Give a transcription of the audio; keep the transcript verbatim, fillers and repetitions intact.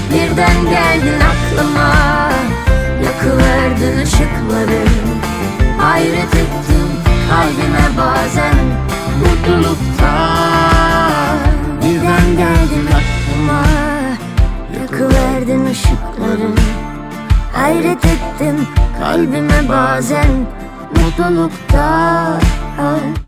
Birden geldin aklıma, yakıverdin ışıkları. Hayret ettim kalbime bazen mutluluktan. Birden geldin aklıma, yakıverdin ışıkları. Hayret ettim kalbime bazen mutluluktan.